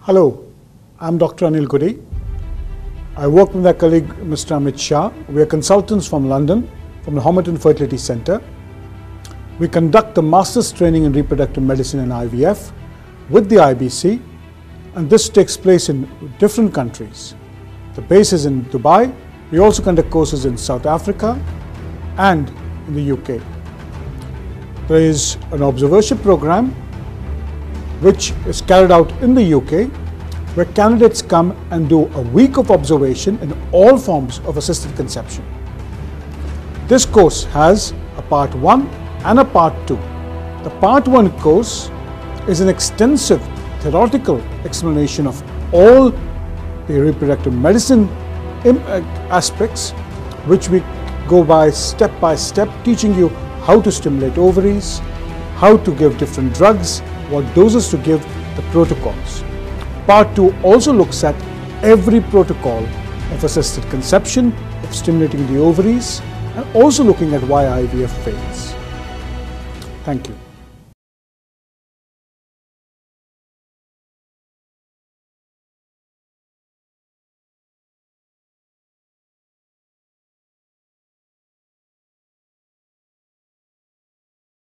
Hello, I'm Dr. Anil Gudi. I work with my colleague Mr. Amit Shah. We are consultants from London, from the Homerton Fertility Centre. We conduct the Master's Training in Reproductive Medicine and IVF with the IBC, and this takes place in different countries. The base is in Dubai. We also conduct courses in South Africa and in the UK. There is an observership program which is carried out in the UK, where candidates come and do a week of observation in all forms of assisted conception. This course has a part 1 and a part 2. The part 1 course is an extensive theoretical explanation of all the reproductive medicine aspects, which we go by step, teaching you how to stimulate ovaries, how to give different drugs, what doses to give, the protocols. Part 2 also looks at every protocol of assisted conception, of stimulating the ovaries, and also looking at why IVF fails. Thank you.